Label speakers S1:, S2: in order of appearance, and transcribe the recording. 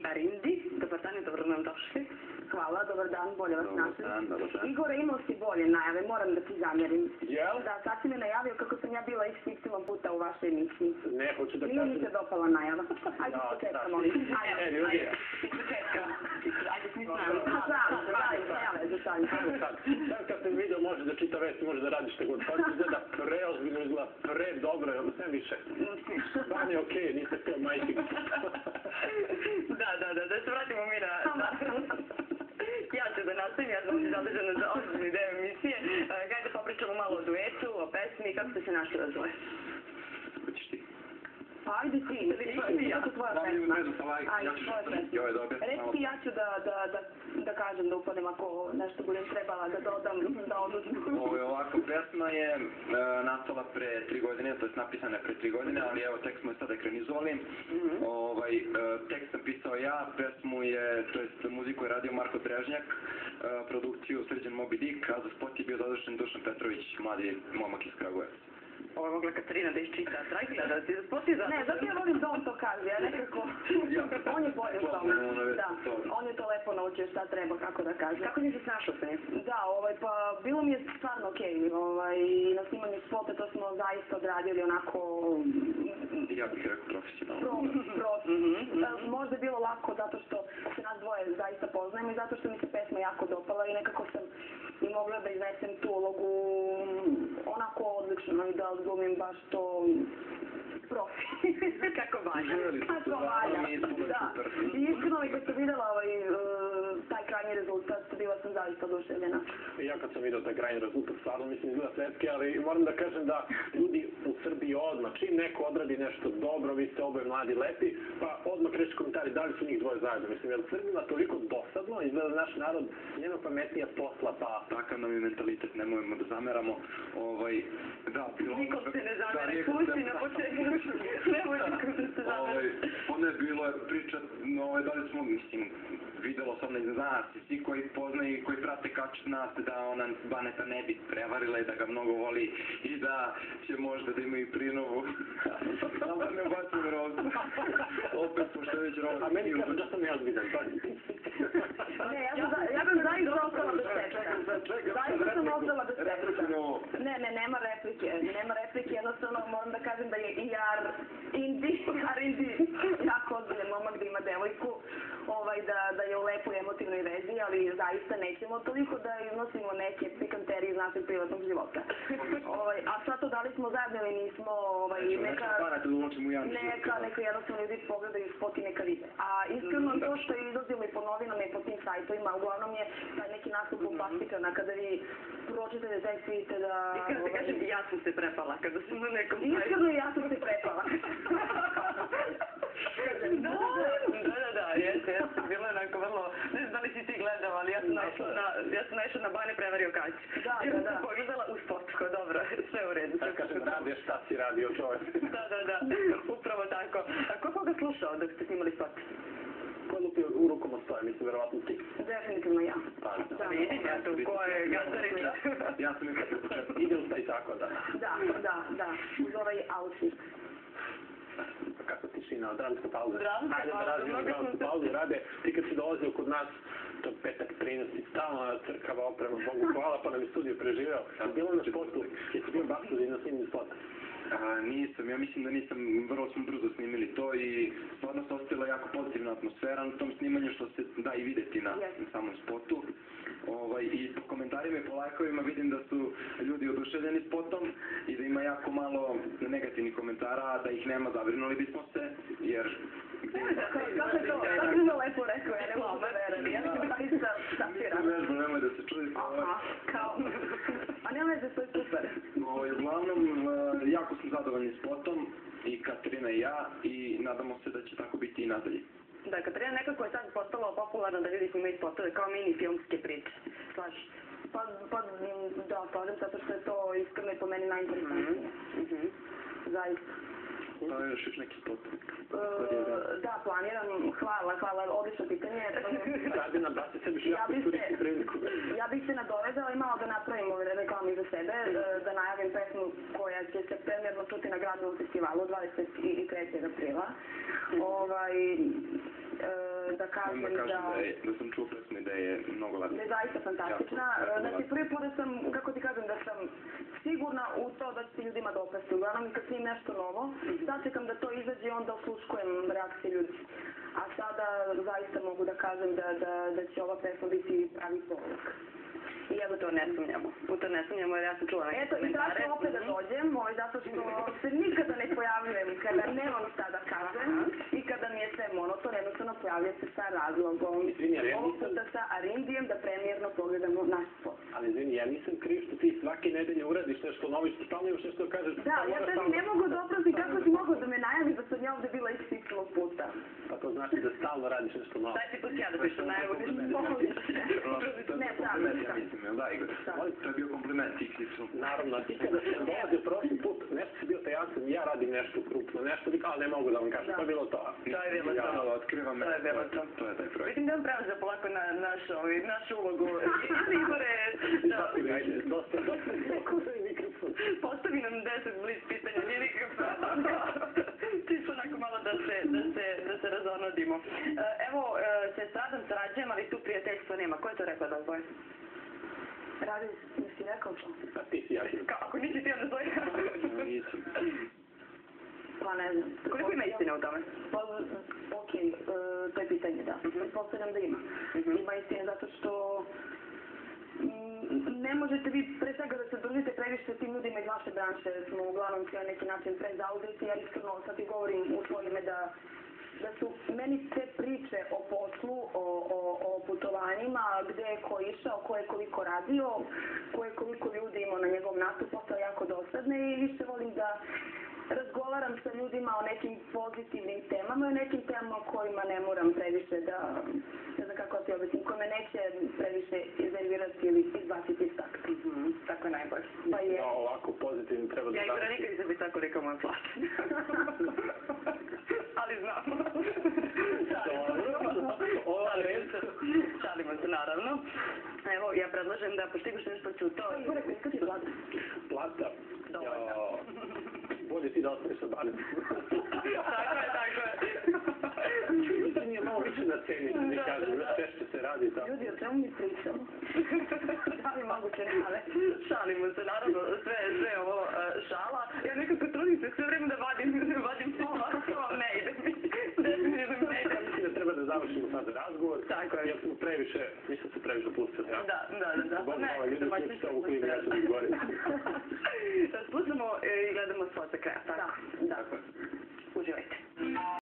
S1: Arindi. Dobar dan i dobro nam došli.
S2: Hvala, dobar dan, bolje vas našli.
S3: Dobar dan.
S2: Igore, imao si bolje najave, moram da ti zamjerim.
S3: Jel?
S2: Da, sad si me najavio kako sam ja bila XY puta u vašoj emisiji.
S3: Ne, hoću da
S2: Nije
S3: kažem...
S2: mi se dopala najava. Ajde, s početka, molim.
S3: Ajde, ljudi.
S1: Iz početka. Ajde, svi s nami.
S2: Sad
S3: kad sam video može da čita vesti, može da radi što god. Pa izgleda preozbiljno, izgleda predobro, sve više. Stvarno je okej, niste kao majke.
S1: Da se vratimo mi na... Ja ću da nastavim, ja sam zadržana za ozbiljni deo emisije. Gajde popričamo malo o duetu, o pesmi, kako ste se našli da dvoje?
S3: Hoćeš ti?
S2: Pa ajde ti, to je tvoja pesma. Ajde, tvoja pesma. Reci ti, ja ću da kažem, da upadem ako nešto budem trebala da dodam, da oduzim.
S4: Ovako, pesma je nastala pre 3 godine, to je napisana pre 3 godine, ali evo, tekst smo je sad ekranizovali. Tekst sam pisao ja, pesmu je, to jest muziku je radio Marko Drežnjak, produkciju Srđan Moby Dick, a za spot je bio zadužen Dušan Petrović, mladi momak iz Kragujevca.
S1: Ovo je mogla Katarina da iščita, Dragila, da ti spoti za...
S2: Ne, zato ja volim da on to kaže, ja nekako... On je bolje u tome. Da, on je to lepo naučio šta treba, kako da kaže.
S1: Kako nisi snašao sa njim?
S2: Da, pa bilo mi je stvarno okej. I na snimanju spota to smo zaista odradili onako...
S4: Ja bih rekao profesionalno.
S2: Možda je bilo lako zato što se nas dvoje zaista poznajemo i zato što mi se pesma jako dopala i nekako sam i mogla da iznesem tu ulogu onako odlično i da odglumim baš to profi.
S1: Kako valja.
S2: Kako valja, da. I iskreno mi kad sam videla taj krajnji rezultat, bila sam zaista oduševljena.
S3: Ja kad sam vidio taj krajnji rezultat, stvarno mislim izgleda svetski, ali moram da kažem da ljudi u Srbiji odmah, čim neko odradi nešto dobro, vi ste oboje mladi lepi, pa odmah kreći komentari da li su njih dvoje zajedno. Mislim, jer Srbima toliko dosadno, izgleda naš narod njeno pametnija posla, pa...
S4: Takav nam je mentalitet, nemojmo da zameramo.
S1: Nikom se ne zamere, pusti na početku. Nemoj nikom da se zamere.
S4: Ono je bilo priča, da li smo, mislim, videlo sam ne nas i svi koji poznaju i koji prate kaču nas da ona Baneta ne bi prevarila i da ga mnogo voli i da će možda da imaju prinovu. Samo da ne ubacim rozu. Opet, pošto je već rozu.
S3: A meni kaže da sam neozbiljan, pa...
S2: Ne, ja bih zaista ostala bez teksta. Zaista sam ostala bez teksta. Ne, nema replike. Nema replike, jednostavno moram da kažem da je i Arindi jako ozbiljan momak da ima devojku, da je u lepoj emotivnoj vezi, ali zaista nećemo toliko da iznosimo neke pikanterije iz našeg privatnog života. A sad to da li smo zajedno ili nismo, neka jednostavno ljudi pogledaju spot i neka vide. A iskreno to što je izlazilo i po novinama i po tim sajtovima, uglavnom je taj neki nastup bombastikana kada vi pročitate tekst vidite da...
S1: Iskreno se kažem, ja sam se prepala kada sam na nekom sajtu.
S2: Iskreno ja sam se prepala.
S1: Da, jeste. Bilo je onako vrlo, ne znam da li si ti gledao, ali ja sam naišla na Bane prevario Kać.
S2: Da.
S1: Ja sam se pogledala u spotko, dobro, sve u redu.
S3: Ja kažem, radi šta si radio čovjek.
S1: Da, upravo tako. A ko koga slušao dok ste snimali spot?
S3: Ko lupio u rukom ostoje, mislim, verovatno ti.
S2: Definitivno ja.
S3: Da,
S1: vidim ja tu, ko je Gazarića.
S4: Ja sam nekako u početku.
S3: Idilsta i tako, da.
S2: Da, uz ovaj outfit.
S3: Kako tišina, dramska pauza.
S1: Ajde
S3: da razvijemo dramsku pauzu. Rade, ti kad si dolazio kod nas, to je petak 13, stalno crkava oprema, Bogu hvala, pa nam je studio preživeo. Bilo na sportu, jesi bio baksuzi na snimljenju spota?
S4: Nisam, ja mislim da nisam, vrlo smo brzo snimili to i stvarno se ostavila jako pozitivna atmosfera na tom snimanju što se da i videti na samom spotu. I po komentarima i po lajkovima vidim da su ljudi oduševljeni spotom i da ima jako malo negativnih komentara, da ih nema, zabrinuli bismo se, jer...
S2: Kako je to lepo rekao, ja ne mogu da verujem, ja sam zaista šokirana.
S4: Nemoj da se čudi.
S2: Kao... A nema veze, to je super.
S4: Uglavnom, jako sam zadovoljni spotom, i Katarina i ja, i nadamo se da će tako biti i nadalje.
S1: Da, Katarina nekako je sad postala popularna da ljudi snimaju spotove kao mini filmske priče. Slažiš?
S2: Pa da, slažem, zato što je to iskreno i po meni najinteresantnije. Zaista.
S4: Planiraš neki spot?
S2: Da, planiram. Hvala, odlično pitanje.
S3: Radi nam, da se sebi jako iskoristi priliku.
S2: Ja bih se nadovezala i malo da napravim ove reklame za sebe, da najavim pesmu koja će se premijerno čuti na gradnom festivalu 23. aprila. da kažem
S4: da sam čuo pesmu i da je mnogo lepa.
S2: Da je zaista fantastična. Znači, prvi put da sam, kako ti kažem, da sam sigurna u to da će se ljudima dopasti. Uglavnom, kad snim nešto novo, sačekam da to izađe i onda osluškujem reakcije ljudi. A sada zaista mogu da kažem da će ova pesma biti pravi poruka.
S1: I ja u to ne sumnjamo. U to ne sumnjamo jer ja sam čula neke komentare.
S2: Eto, i sad ću opet da dođem, zato što se nikada ne pojavljujem kada nemam šta da kažem i kada mi je sve monoton, jednostavno pojavljam se sa razlogom. Ovog puta sa Arindijem da premijerno pogledamo naš spot.
S3: Ali izvini, ja nisam kriv što ti svake nedelje uradiš nešto novo i što stalno još nešto kažeš.
S2: Da, ja tebi ne mogu da oprosti kako si mogao da me najavi da sam ja ovde bila ispitilo puta.
S3: Pa to znači da stalno radiš nešto novo.
S1: Daj ti put ja da pišu najavu.
S2: Ne, sam.
S4: Da, Igor, to je bio kompliment, ti su.
S3: Naravno, ti kada se dolazi prošli put, nešto si bio tajanstven, ja radim nešto krupno, nešto bi kao ne mogu da vam kažem, to je bilo to.
S1: To je bilo to.
S4: Ja otkrivam,
S1: to je bilo to.
S4: To je taj projekt.
S1: Vidim da vam preuzeo polako na našu ulogu. Igore,
S3: Dosta je mikrofon.
S1: postavi nam 10 blic pitanja, nije nikakav problem. Čisto onako malo da se razonodimo. Evo, se sadam, sarađujem, ali tu prijateljstva nema. Ko je to rekao da odboje?
S2: Radi, nisi rekao to?
S3: Pa ti si jašnji.
S1: Kako nisi ti onda zove?
S4: Nisam.
S2: Pa ne znam.
S1: Koliko ima istine u tome?
S2: Pa, okej, to je pitanje, da. Pretpostavljam da ima. Ima istine zato što ne možete vi pre svega da se družite previše tim ljudima iz vaše branše, smo uglavnom sve na neki način prezauzeti, ja iskreno sad ti govorim u svoje ime da su meni te priče o poslu, o putovanjima, gde je ko išao, ko je koliko radio, ko je koliko ljudi imao na njegovom nastupu, postao jako dosadne i više volim da razgovaram sa ljudima o nekim pozitivnim temama i o nekim temama o kojima ne moram previše da, ne znam kako ti objasnim, koje me neće previše iznervirati ili izbaciti iz takta.
S1: Tako je najbolje.
S2: Pa je.
S3: No, ovako pozitivno treba da...
S1: Ja Igora nikad nisam biti tako rekao moja plata. Ali znam. Šalimo se naravno. Evo, ja predlažem da pošto imaš nešto ću to...
S2: Igora, koliko ti plata?
S3: Plata?
S1: Dovoljno.
S3: Bolje ti da ostaneš sa banim.
S1: Tako je.
S3: To nije malo više na ceni, da mi kažem, sve što se radi tamo.
S2: Ljudi, o čemu mi pričamo? Da li moguće nale?
S1: Šalimo se, naravno, sve ovo šala. Ja nekako trudim se sve vreme da vadim slova, to ne ide mi. Definitivno ne ide.
S3: Ja mislim da treba da završimo sad razgovor.
S1: Tako je.
S3: Jer smo previše, mi smo se previše pustili.
S1: Da.
S3: Zbog ova ljudi smo što ovu klimu, ja ću da izgovorim.
S1: Slušamo i gledamo spot za kraja, tako?
S2: Da.
S1: Uživajte.